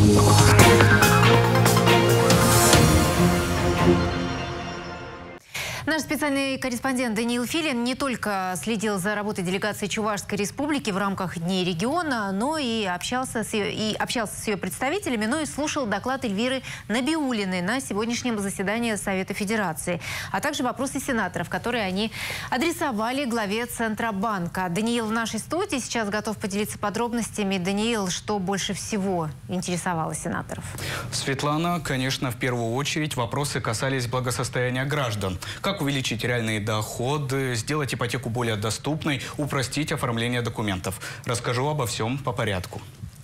Наш специальный корреспондент Даниил Филин не только следил за работой делегации Чувашской республики в рамках Дней региона, но и общался с ее представителями, но и слушал доклад Эльвиры Набиуллиной на сегодняшнем заседании Совета Федерации, а также вопросы сенаторов, которые они адресовали главе Центробанка. Даниил в нашей студии сейчас готов поделиться подробностями. Даниил, что больше всего интересовало сенаторов? Светлана, конечно, в первую очередь вопросы касались благосостояния граждан. Как увеличить реальные доходы, сделать ипотеку более доступной, упростить оформление документов. Расскажу обо всем по порядку.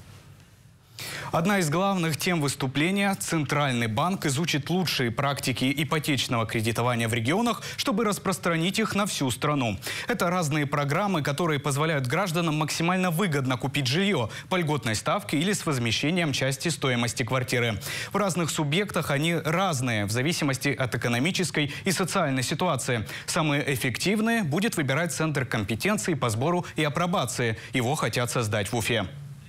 Одна из главных тем выступления – Центральный банк изучит лучшие практики ипотечного кредитования в регионах, чтобы распространить их на всю страну. Это разные программы, которые позволяют гражданам максимально выгодно купить жилье по льготной ставке или с возмещением части стоимости квартиры. В разных субъектах они разные, в зависимости от экономической и социальной ситуации. Самые эффективные будет выбирать Центр компетенции по сбору и апробации. Его хотят создать в Уфе.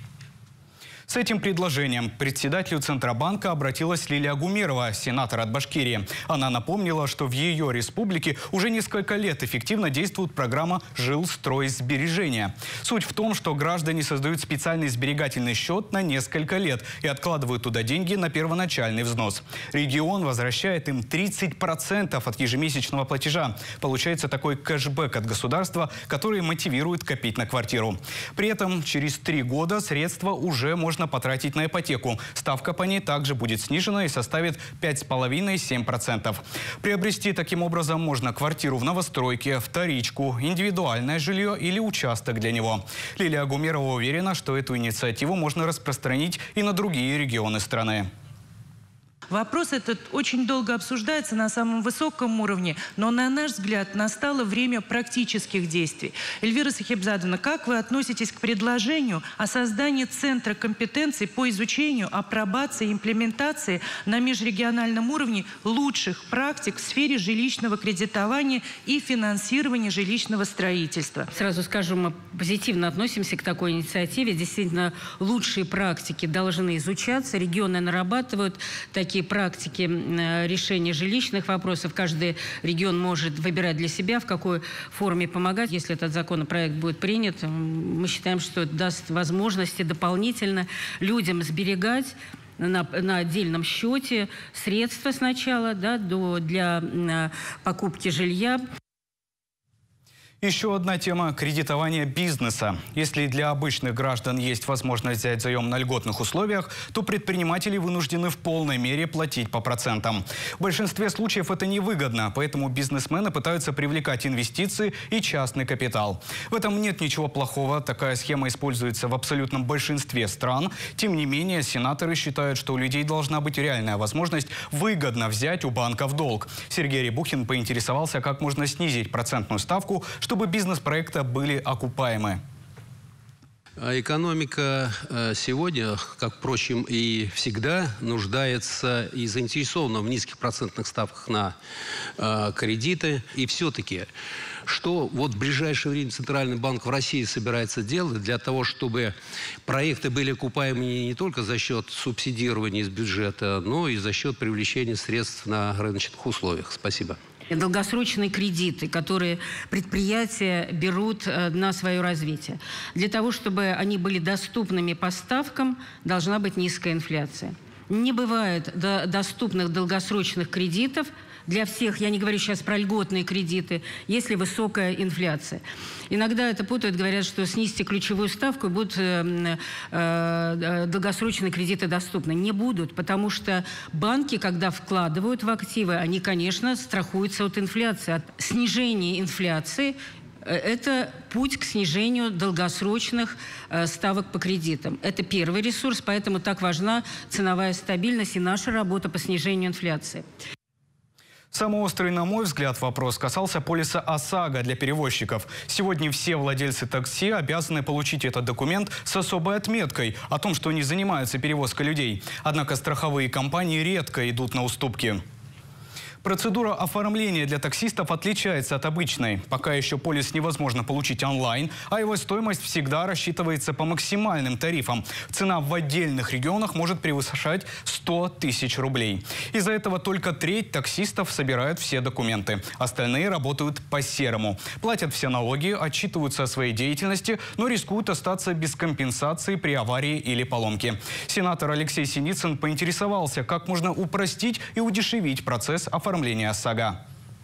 С этим предложением к председателю Центробанка обратилась Лилия Гумерова, сенатор от Башкирии. Она напомнила, что в ее республике уже несколько лет эффективно действует программа «Жилстройсбережения». Суть в том, что граждане создают специальный сберегательный счет на несколько лет и откладывают туда деньги на первоначальный взнос. Регион возвращает им 30% от ежемесячного платежа. Получается такой кэшбэк от государства, который мотивирует копить на квартиру. При этом через 3 года средства уже можно потратить на ипотеку. Ставка по ней также будет снижена и составит 5,5–7%. Приобрести таким образом можно квартиру в новостройке, вторичку, индивидуальное жилье или участок для него. Лилия Гумерова уверена, что эту инициативу можно распространить и на другие регионы страны. Вопрос этот очень долго обсуждается на самом высоком уровне, но, на наш взгляд, настало время практических действий. Эльвира Сахибзадовна, как вы относитесь к предложению о создании Центра компетенций по изучению, апробации и имплементации на межрегиональном уровне лучших практик в сфере жилищного кредитования и финансирования жилищного строительства? Сразу скажу, мы позитивно относимся к такой инициативе. Действительно, лучшие практики должны изучаться. Регионы нарабатывают такие практики решения жилищных вопросов. Каждый регион может выбирать для себя, в какой форме помогать. Если этот законопроект будет принят, мы считаем, что это даст возможности дополнительно людям сберегать на отдельном счете средства сначала, да, для покупки жилья. Еще одна тема – кредитование бизнеса. Если для обычных граждан есть возможность взять заем на льготных условиях, то предприниматели вынуждены в полной мере платить по процентам. В большинстве случаев это невыгодно, поэтому бизнесмены пытаются привлекать инвестиции и частный капитал. В этом нет ничего плохого, такая схема используется в абсолютном большинстве стран. Тем не менее, сенаторы считают, что у людей должна быть реальная возможность выгодно взять у банка в долг. Сергей Рябухин поинтересовался, как можно снизить процентную ставку, чтобы бизнес-проекты были окупаемы. Экономика сегодня, как, впрочем, и всегда, нуждается и заинтересована в низких процентных ставках на кредиты. И все-таки, что вот в ближайшее время Центральный банк в России собирается делать для того, чтобы проекты были окупаемы не только за счет субсидирования из бюджета, но и за счет привлечения средств на рыночных условиях? Спасибо. Долгосрочные кредиты, которые предприятия берут на свое развитие. Для того, чтобы они были доступными по ставкам, должна быть низкая инфляция. Не бывает доступных долгосрочных кредитов для всех, я не говорю сейчас про льготные кредиты, если высокая инфляция. Иногда это путают, говорят, что снизьте ключевую ставку, и будут долгосрочные кредиты доступны. Не будут, потому что банки, когда вкладывают в активы, они, конечно, страхуются от инфляции. От снижения инфляции – это путь к снижению долгосрочных ставок по кредитам. Это первый ресурс, поэтому так важна ценовая стабильность и наша работа по снижению инфляции. Самый острый, на мой взгляд, вопрос касался полиса ОСАГО для перевозчиков. Сегодня все владельцы такси обязаны получить этот документ с особой отметкой о том, что они занимаются перевозкой людей. Однако страховые компании редко идут на уступки. Процедура оформления для таксистов отличается от обычной. Пока еще полис невозможно получить онлайн, а его стоимость всегда рассчитывается по максимальным тарифам. Цена в отдельных регионах может превышать 100 тысяч рублей. Из-за этого только треть таксистов собирают все документы. Остальные работают по-серому. Платят все налоги, отчитываются о своей деятельности, но рискуют остаться без компенсации при аварии или поломке. Сенатор Алексей Синицын поинтересовался, как можно упростить и удешевить процесс оформления ОСАГО.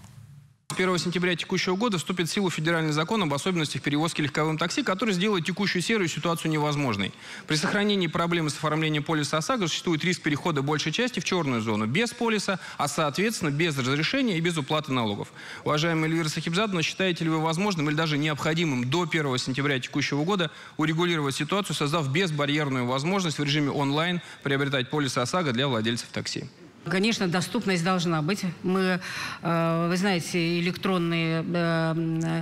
1 сентября текущего года вступит в силу федеральный закон об особенностях перевозки легковым такси, который сделает текущую серую ситуацию невозможной. При сохранении проблемы с оформлением полиса ОСАГО существует риск перехода большей части в черную зону без полиса, а соответственно без разрешения и без уплаты налогов. Уважаемая Эльвира Сахибзадовна, считаете ли вы возможным или даже необходимым до 1 сентября текущего года урегулировать ситуацию, создав безбарьерную возможность в режиме онлайн приобретать полисы ОСАГО для владельцев такси? Конечно, доступность должна быть. Мы, вы знаете, электронные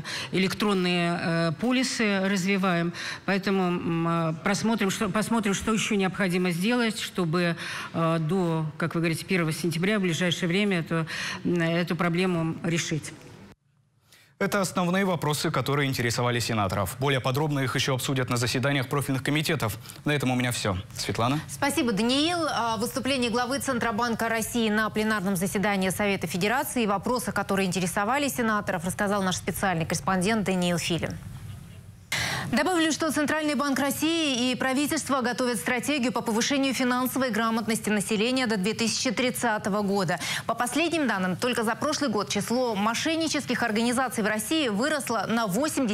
полисы развиваем, поэтому посмотрим, что еще необходимо сделать, чтобы до, как вы говорите, 1 сентября в ближайшее время эту проблему решить. Это основные вопросы, которые интересовали сенаторов. Более подробно их еще обсудят на заседаниях профильных комитетов. На этом у меня все. Светлана. Спасибо, Даниил. Выступление главы Центробанка России на пленарном заседании Совета Федерации и вопросы, которые интересовали сенаторов, рассказал наш специальный корреспондент Даниил Филин. Добавлю, что Центральный банк России и правительство готовят стратегию по повышению финансовой грамотности населения до 2030 года. По последним данным, только за прошлый год число мошеннических организаций в России выросло на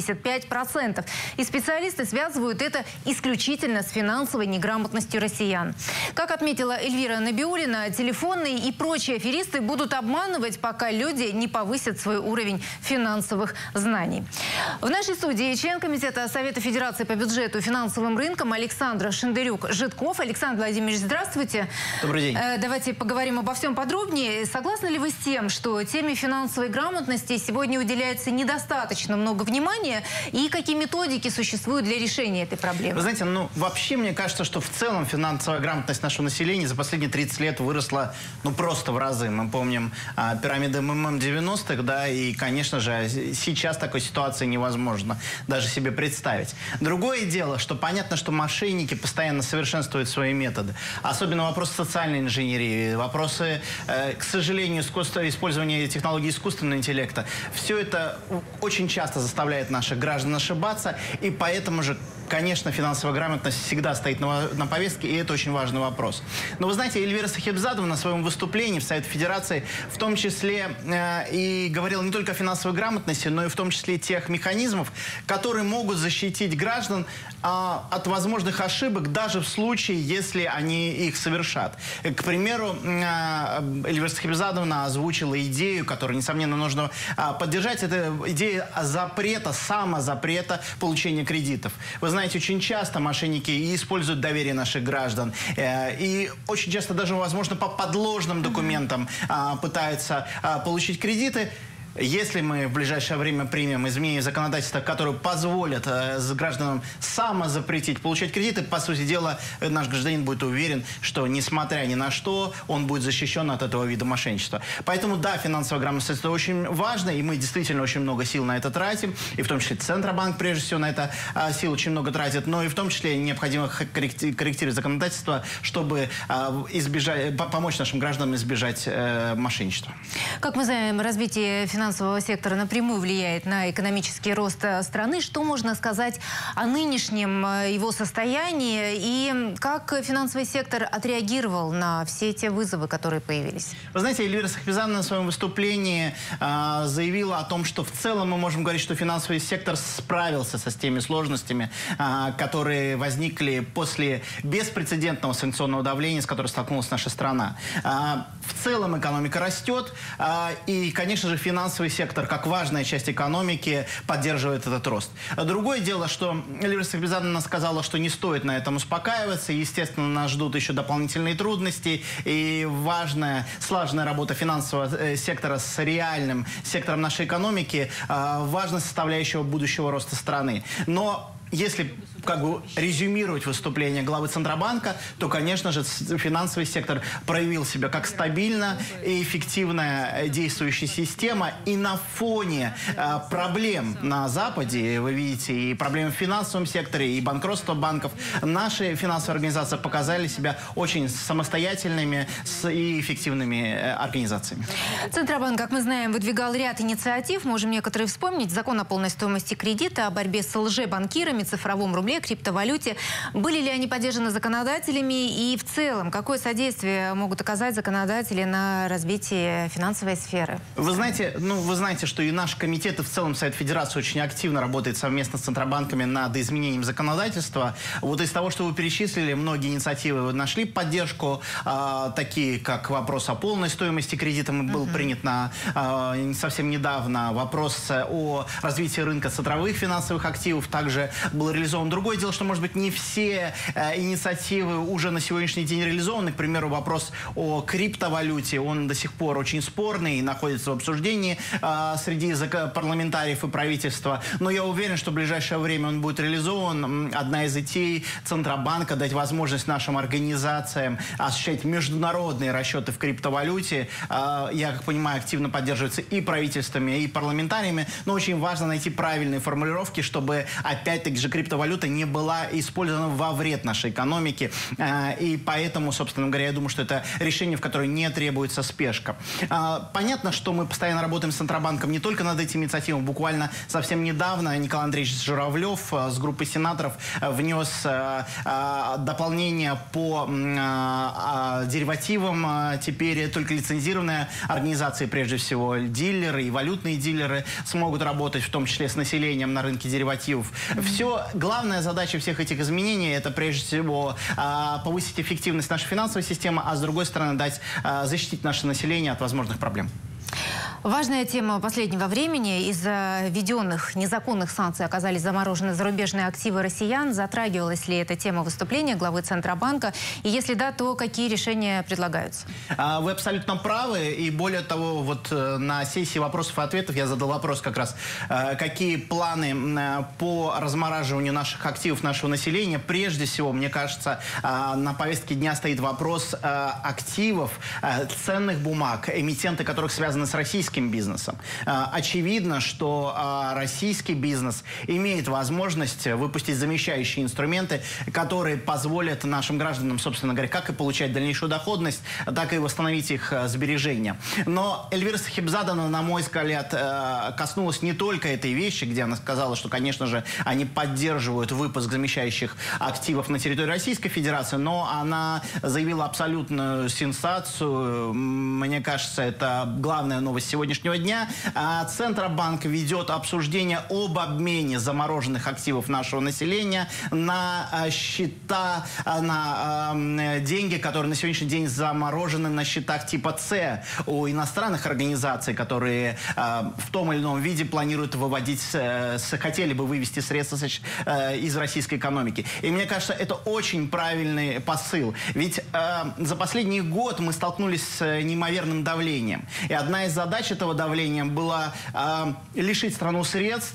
85%. И специалисты связывают это исключительно с финансовой неграмотностью россиян. Как отметила Эльвира Набиуллина, телефонные и прочие аферисты будут обманывать, пока люди не повысят свой уровень финансовых знаний. В нашей студии член комитета Совета Федерации по бюджету и финансовым рынкам Александр Шендерюк-Житков. Александр Владимирович, здравствуйте. Добрый день. Давайте поговорим обо всем подробнее. Согласны ли вы с тем, что теме финансовой грамотности сегодня уделяется недостаточно много внимания? И какие методики существуют для решения этой проблемы? Вы знаете, вообще мне кажется, что в целом финансовая грамотность нашего населения за последние 30 лет выросла просто в разы. Мы помним пирамиды МММ 90-х, да, и, конечно же, сейчас такой ситуации невозможно даже себе представить. Другое дело, что понятно, что мошенники постоянно совершенствуют свои методы. Особенно вопросы социальной инженерии, вопросы, к сожалению, использования технологий искусственного интеллекта. Все это очень часто заставляет наших граждан ошибаться, и поэтому же, конечно, финансовая грамотность всегда стоит на повестке, и это очень важный вопрос. Но вы знаете, Эльвира Сахибзадовна на своем выступлении в Совете Федерации в том числе и говорила не только о финансовой грамотности, но и в том числе тех механизмов, которые могут защитить граждан от возможных ошибок даже в случае, если они их совершат. К примеру, Эльвира Сахибзадовна озвучила идею, которую, несомненно, нужно поддержать. Это идея самозапрета получения кредитов. Вы знаете, очень часто мошенники используют доверие наших граждан. И очень часто даже, возможно, по подложным документам пытаются получить кредиты. Если мы в ближайшее время примем изменения законодательства, которые позволят гражданам самозапретить получать кредиты, по сути дела, наш гражданин будет уверен, что, несмотря ни на что, он будет защищен от этого вида мошенничества. Поэтому, да, финансовая грамотность – это очень важно, и мы действительно очень много сил на это тратим, и в том числе Центробанк, прежде всего, на это сил очень много тратит, но и в том числе необходимо корректировать законодательство, чтобы помочь нашим гражданам избежать мошенничества. Как мы знаем, развитие финансового сектора напрямую влияет на экономический рост страны. Что можно сказать о нынешнем его состоянии и как финансовый сектор отреагировал на все те вызовы, которые появились? Вы знаете, Эльвира Сахибзадовна на своем выступлении заявила о том, что в целом мы можем говорить, что финансовый сектор справился с теми сложностями, которые возникли после беспрецедентного санкционного давления, с которым столкнулась наша страна. В целом экономика растет, и, конечно же, финансовый сектор, как важная часть экономики, поддерживает этот рост. Другое дело, что Эльвира Сахибзадовна сказала, что не стоит на этом успокаиваться. Естественно, нас ждут еще дополнительные трудности и важная, слаженная работа финансового сектора с реальным сектором нашей экономики, важная составляющая будущего роста страны. Но если резюмировать выступление главы Центробанка, то, конечно же, финансовый сектор проявил себя как стабильно и эффективная действующая система. И на фоне проблем на Западе, вы видите, и проблемы в финансовом секторе, и банкротство банков, наши финансовые организации показали себя очень самостоятельными и эффективными организациями. Центробанк, как мы знаем, выдвигал ряд инициатив. Можем некоторые вспомнить. Закон о полной стоимости кредита, о борьбе с лжебанкирами, цифровом рубле, криптовалюте. Были ли они поддержаны законодателями? И в целом, какое содействие могут оказать законодатели на развитие финансовой сферы? Вы знаете, что и наш комитет, и в целом Совет Федерации очень активно работает совместно с Центробанками над изменением законодательства. Вот из того, что вы перечислили, многие инициативы нашли поддержку, такие как вопрос о полной стоимости кредита был принят совсем недавно, вопрос о развитии рынка цифровых финансовых активов также был реализован. Другое дело, что, может быть, не все инициативы уже на сегодняшний день реализованы. К примеру, вопрос о криптовалюте, он до сих пор очень спорный и находится в обсуждении среди парламентариев и правительства. Но я уверен, что в ближайшее время он будет реализован. Одна из идей Центробанка — дать возможность нашим организациям осуществлять международные расчеты в криптовалюте. Я, как понимаю, активно поддерживается и правительствами, и парламентариями. Но очень важно найти правильные формулировки, чтобы, опять-таки же, криптовалюта не была использована во вред нашей экономике. И поэтому, собственно говоря, я думаю, что это решение, в которое не требуется спешка. Понятно, что мы постоянно работаем с Центробанком не только над этими инициативами. Буквально совсем недавно Николай Андреевич Журавлев с группой сенаторов внес дополнение по деривативам. Теперь только лицензированные организации, прежде всего дилеры и валютные дилеры, смогут работать, в том числе с населением на рынке деривативов. Главная задача всех этих изменений — это прежде всего повысить эффективность нашей финансовой системы, а с другой стороны защитить наше население от возможных проблем. Важная тема последнего времени. Из-за введенных незаконных санкций оказались заморожены зарубежные активы россиян. Затрагивалась ли эта тема выступления главы Центробанка? И если да, то какие решения предлагаются? Вы абсолютно правы. И более того, вот на сессии вопросов и ответов я задал вопрос как раз, какие планы по размораживанию наших активов, нашего населения. Прежде всего, мне кажется, на повестке дня стоит вопрос активов, ценных бумаг, эмитенты которых связаны с российским бизнесом. Очевидно, что российский бизнес имеет возможность выпустить замещающие инструменты, которые позволят нашим гражданам, собственно говоря, как и получать дальнейшую доходность, так и восстановить их сбережения. Но Эльвира Сахибзадовна, на мой взгляд, коснулась не только этой вещи, где она сказала, что, конечно же, они поддерживают выпуск замещающих активов на территории Российской Федерации, но она заявила абсолютную сенсацию. Мне кажется, это главная новость сегодняшнего дня. Центробанк ведет обсуждение об обмене замороженных активов нашего населения на счета, на деньги, которые на сегодняшний день заморожены на счетах типа С у иностранных организаций, которые в том или ином виде планируют выводить, хотели бы вывести средства из российской экономики. И мне кажется, это очень правильный посыл. Ведь за последний год мы столкнулись с неимоверным давлением. И одна из задач этого давления была лишить страну средств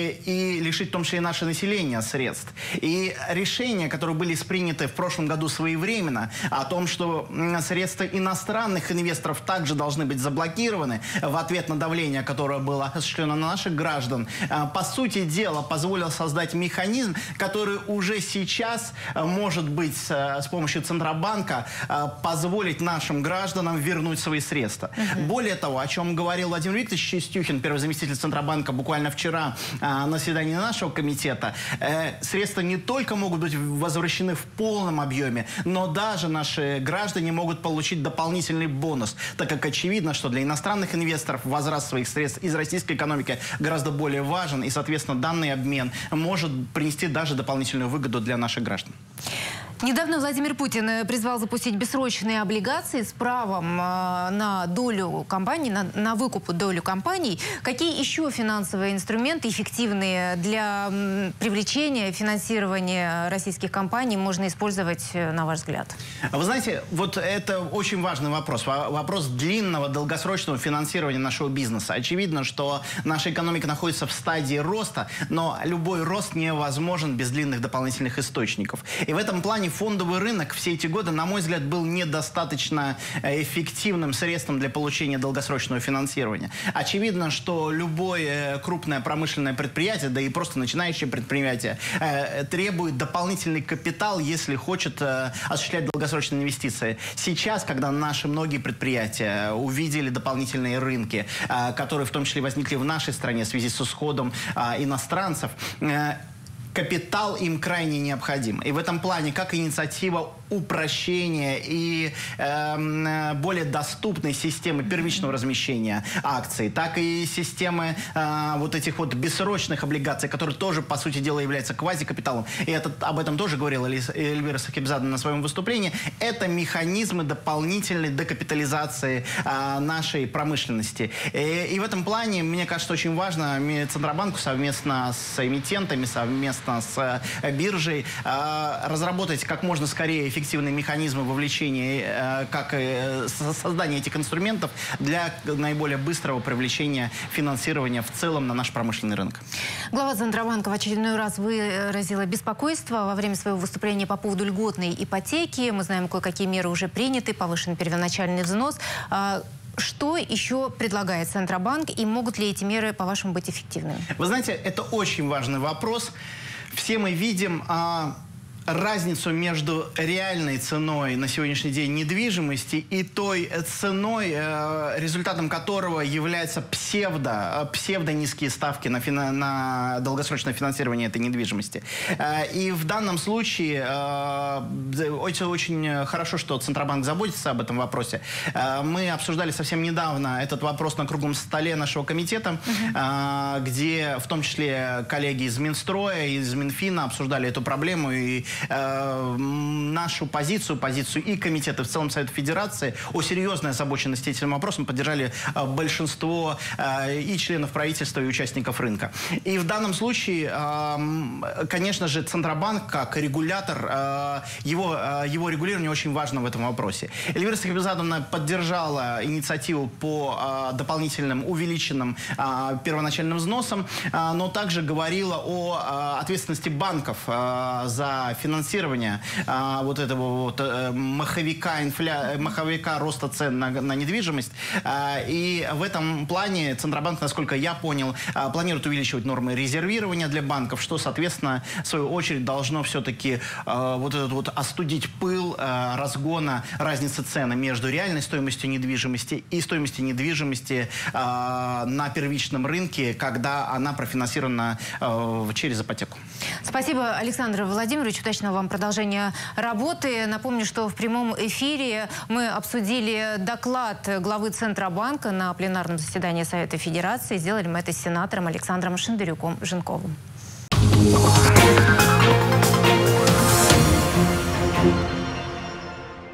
и лишить в том числе и наше население средств. И решения, которые были приняты в прошлом году своевременно, о том, что средства иностранных инвесторов также должны быть заблокированы в ответ на давление, которое было осуществлено на наших граждан, по сути дела позволило создать механизм, который уже сейчас может быть с помощью Центробанка позволить нашим гражданам вернуть свои средства. Более того, о чем говорил Владимир Викторович Чистюхин, первый заместитель Центробанка, буквально вчера на заседании нашего комитета, средства не только могут быть возвращены в полном объеме, но даже наши граждане могут получить дополнительный бонус, так как очевидно, что для иностранных инвесторов возврат своих средств из российской экономики гораздо более важен, и, соответственно, данный обмен может принести даже дополнительную выгоду для наших граждан. Недавно Владимир Путин призвал запустить бессрочные облигации с правом на долю компаний, на выкуп долю компаний. Какие еще финансовые инструменты эффективные для привлечения, финансирования российских компаний можно использовать, на ваш взгляд? Вы знаете, вот это очень важный вопрос. Вопрос длинного, долгосрочного финансирования нашего бизнеса. Очевидно, что наша экономика находится в стадии роста, но любой рост невозможен без длинных дополнительных источников. И в этом плане фондовый рынок все эти годы, на мой взгляд, был недостаточно эффективным средством для получения долгосрочного финансирования. Очевидно, что любое крупное промышленное предприятие, да и просто начинающее предприятие, требует дополнительный капитал, если хочет осуществлять долгосрочные инвестиции. Сейчас, когда наши многие предприятия увидели дополнительные рынки, которые в том числе возникли в нашей стране в связи с исходом иностранцев, капитал им крайне необходим. И в этом плане как инициатива упрощения и более доступной системы первичного размещения акций, так и системы вот этих вот бессрочных облигаций, которые тоже, по сути дела, являются квазикапиталом. И об этом тоже говорила Эльвира Сахибзадовна на своем выступлении. Это механизмы дополнительной декапитализации нашей промышленности. И в этом плане, мне кажется, очень важно Центробанку совместно с эмитентами, совместно с биржей разработать как можно скорее эффективные механизмы вовлечения, как создания этих инструментов для наиболее быстрого привлечения финансирования в целом на наш промышленный рынок. Глава Центробанка в очередной раз выразила беспокойство во время своего выступления по поводу льготной ипотеки. Мы знаем, кое-какие меры уже приняты, повышен первоначальный взнос. Что еще предлагает Центробанк и могут ли эти меры, по-вашему, быть эффективными? Вы знаете, это очень важный вопрос. Все мы видим разницу между реальной ценой на сегодняшний день недвижимости и той ценой, результатом которого являются псевдо низкие ставки на долгосрочное финансирование этой недвижимости. И в данном случае очень хорошо, что Центробанк заботится об этом вопросе. Мы обсуждали совсем недавно этот вопрос на круглом столе нашего комитета, где в том числе коллеги из Минстроя, из Минфина обсуждали эту проблему и нашу позицию и комитеты в целом Совета Федерации о серьезной озабоченности этим вопросом поддержали большинство и членов правительства, и участников рынка. И в данном случае, конечно же, Центробанк как регулятор, его регулирование очень важно в этом вопросе. Эльвира Сахибзадовна поддержала инициативу по дополнительным увеличенным первоначальным взносам, но также говорила о ответственности банков за финансирование вот этого вот маховика роста цен на недвижимость. И в этом плане Центробанк, насколько я понял, планирует увеличивать нормы резервирования для банков, что, соответственно, в свою очередь должно все-таки вот этот вот остудить пыл разгона разницы цены между реальной стоимостью недвижимости и стоимостью недвижимости на первичном рынке, когда она профинансирована через ипотеку. Спасибо, Александр Владимирович. Удачного вам продолжения работы. Напомню, что в прямом эфире мы обсудили доклад главы Центробанка на пленарном заседании Совета Федерации. Сделали мы это с сенатором Александром Шендерюком-Женковым.